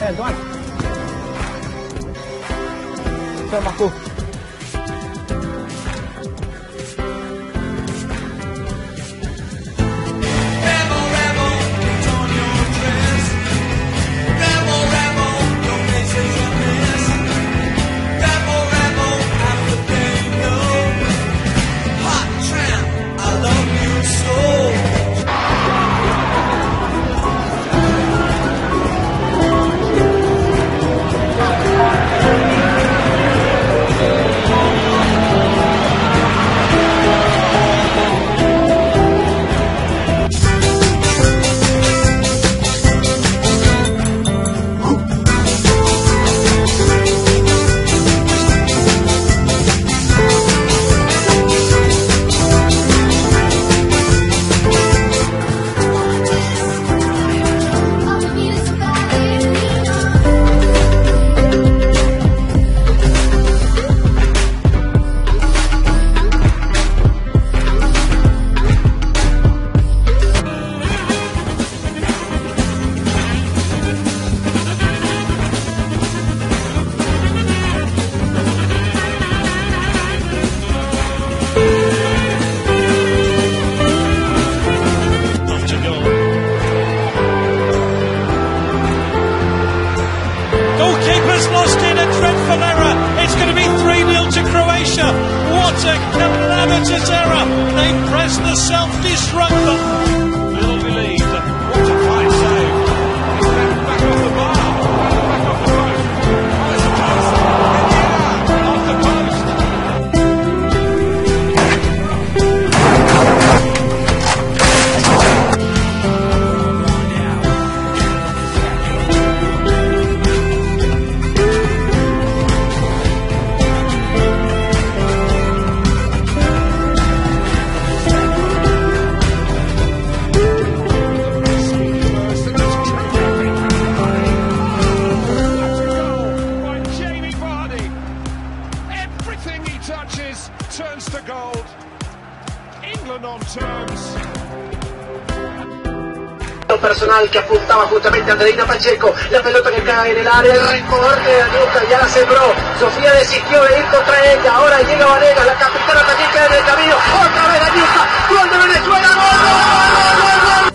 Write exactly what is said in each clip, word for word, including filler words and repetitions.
lên Tuấn Anh. Xem mặt cô. Goalkeeper's lost in a dreadful error. It's going to be three nil to Croatia. What a calamitous error. They press the self-destruct button. Little believed. What a fine save. He's left back off the bar. Back off the post. Oh, it's a post. Yeah, off the post. Turns to gold. England on terms. Personal que apuntaba justamente a Andreina Pacheco, la pelota que cae en el área, el recorte de Anuca, ya la sembró, Sofía desistió de ir contra ella, ahora llega Vanegas, la capitana también queda en el camino, otra vez Anuca, gol de Venezuela, gol, gol, gol, gol, gol.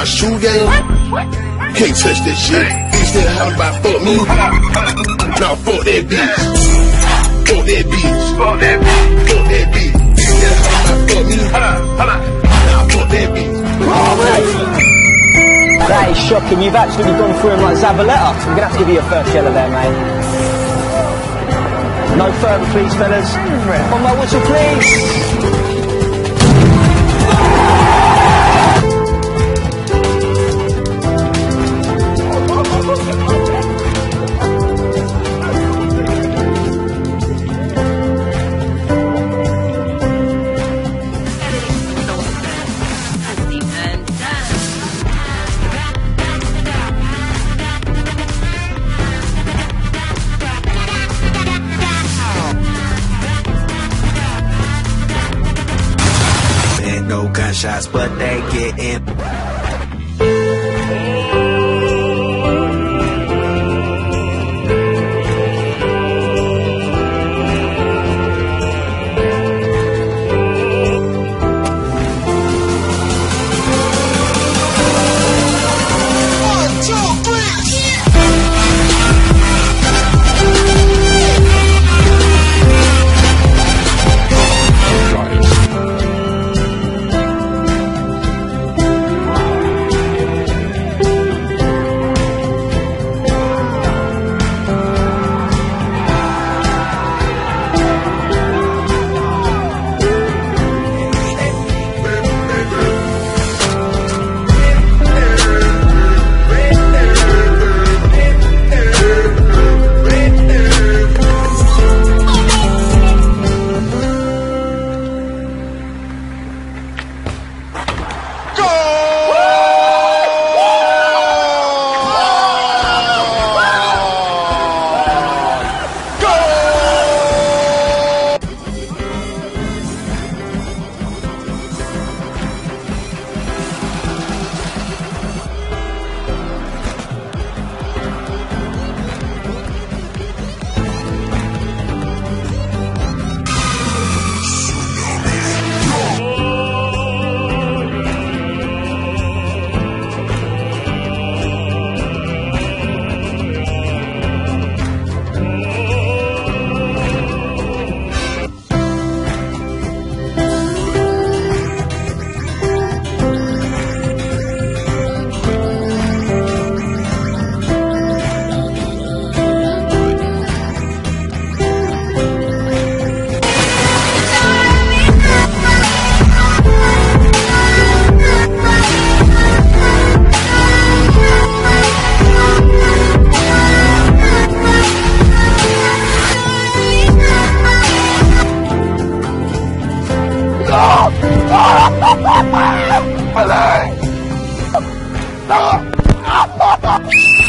my shoe game. Can't touch that shit. Bitch, that how about fuck me? Nah, fuck that bitch. Fuck that bitch. Fuck that bitch. Fuck that bitch. Bitch, that how about fuck me? Nah, fuck that bitch. That is shocking. You've actually gone through him like Zabaleta. You're going to have to give you your first yellow there, mate. No further, please, fellas. On my whistle, please. No gunshots, but they get in.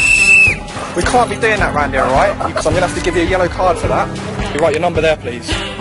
We can't be doing that round here, alright? Because I'm going to have to give you a yellow card for that. You write your number there, please.